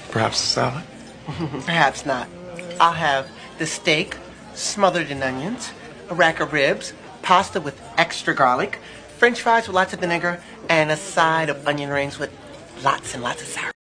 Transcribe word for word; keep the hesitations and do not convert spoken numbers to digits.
Perhaps a salad? Perhaps not. I'll have the steak smothered in onions, a rack of ribs, pasta with extra garlic, French fries with lots of vinegar, and a side of onion rings with lots and lots of sour